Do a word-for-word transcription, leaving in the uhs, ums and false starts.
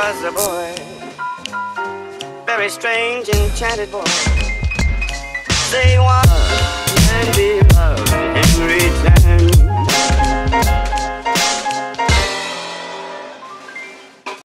was a boy, very strange, enchanted boy. Say one.